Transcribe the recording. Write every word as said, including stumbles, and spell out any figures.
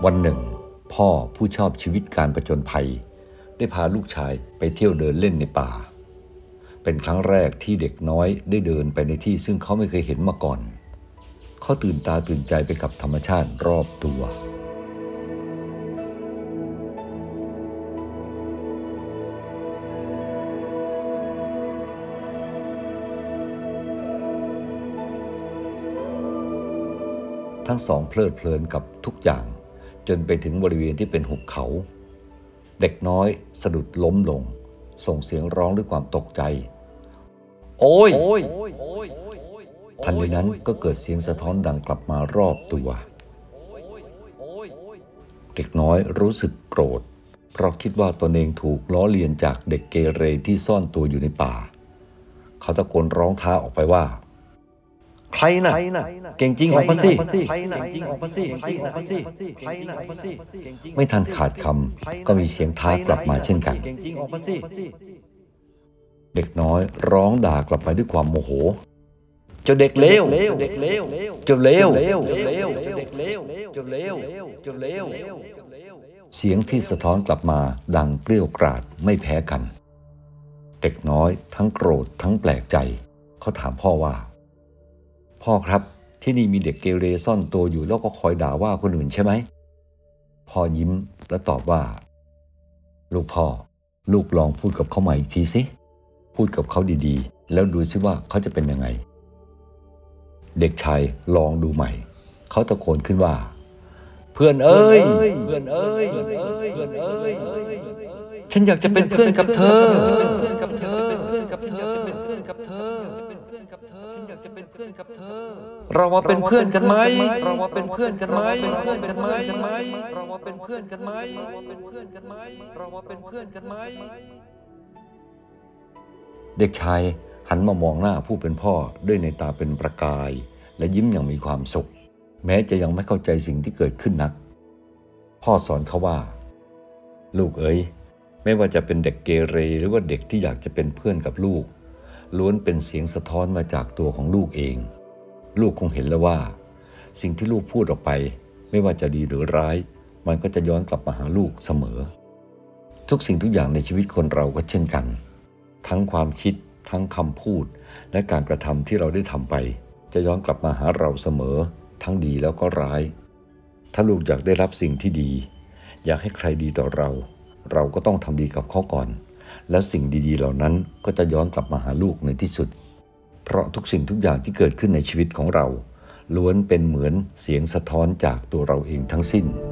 วันหนึ่งพ่อผู้ชอบชีวิตการผจญภัยได้พาลูกชายไปเที่ยวเดินเล่นในป่าเป็นครั้งแรกที่เด็กน้อยได้เดินไปในที่ซึ่งเขาไม่เคยเห็นมาก่อนเขาตื่นตาตื่นใจไปกับธรรมชาติรอบตัวทั้งสองเพลิดเพลินกับทุกอย่างจนไปถึงบริเวณที่เป็นหุบเขาเด็กน้อยสะดุดล้มลงส่งเสียงร้องด้วยความตกใจโอ้ยทันใดนั้นก็เกิดเสียงสะท้อนดังกลับมารอบตัวเด็กน้อยรู้สึกโกรธเพราะคิดว่าตนเองถูกล้อเลียนจากเด็กเกเรที่ซ่อนตัวอยู่ในป่าเขาตะโกนร้องท้าออกไปว่าใครน่ะเก่งจริงออกมาสิไม่ทันขาดคำก็มีเสียงท้ากลับมาเช่นกันเด็กน้อยร้องด่ากลับไปด้วยความโมโหเจ้าเด็กเลวเจ้าเด็กเลวเจ้าเลวเสียงที่สะท้อนกลับมาดังเกลี้ยกล่อมไม่แพ้กันเด็กน้อยทั้งโกรธทั้งแปลกใจเขาถามพ่อว่าพ่อครับที่นี่มีเด็กเกเรซ่อนตัวอยู่แล้วก็คอยด่าว่าคนอื่นใช่ไหมพ่อยิ้มและตอบว่าลูกพ่อลูกลองพูดกับเขาใหม่อีกทีสิพูดกับเขาดีๆแล้วดูซิว่าเขาจะเป็นยังไงเด็กชายลองดูใหม่เขาตะโกนขึ้นว่าเพื่อนเอ้ยเพื่อนเอ้ยเพื่อนเอ้ยเพื่อนเอ้ยฉันอยากจะเป็นเพื่อนกับเธอเพื่อนกับเธอเพื่อนกับเธอเป็นเพื่อนกับเธอฉันอยากจะเป็นเพื่อนกับเธอเราว่าเป็นเพื่อนกันไหมเราว่าเป็นเพื่อนกันไหมเป็นเพื่อนกันไหมเราว่าเป็นเพื่อนกันไหมเราว่าเป็นเพื่อนกันไหมเราว่าเป็นเพื่อนกันไหมเด็กชายหันมามองหน้าผู้เป็นพ่อด้วยในตาเป็นประกายและยิ้มอย่างมีความสุขแม้จะยังไม่เข้าใจสิ่งที่เกิดขึ้นนักพ่อสอนเขาว่าลูกเอ๋ยไม่ว่าจะเป็นเด็กเกเรหรือว่าเด็กที่อยากจะเป็นเพื่อนกับลูกล้วนเป็นเสียงสะท้อนมาจากตัวของลูกเองลูกคงเห็นแล้วว่าสิ่งที่ลูกพูดออกไปไม่ว่าจะดีหรือร้ายมันก็จะย้อนกลับมาหาลูกเสมอทุกสิ่งทุกอย่างในชีวิตคนเราก็เช่นกันทั้งความคิดทั้งคำพูดและการกระทำที่เราได้ทำไปจะย้อนกลับมาหาเราเสมอทั้งดีแล้วก็ร้ายถ้าลูกอยากได้รับสิ่งที่ดีอยากให้ใครดีต่อเราเราก็ต้องทำดีกับเขาก่อนแล้วสิ่งดีๆเหล่านั้นก็จะย้อนกลับมาหาลูกในที่สุดเพราะทุกสิ่งทุกอย่างที่เกิดขึ้นในชีวิตของเราล้วนเป็นเหมือนเสียงสะท้อนจากตัวเราเองทั้งสิ้น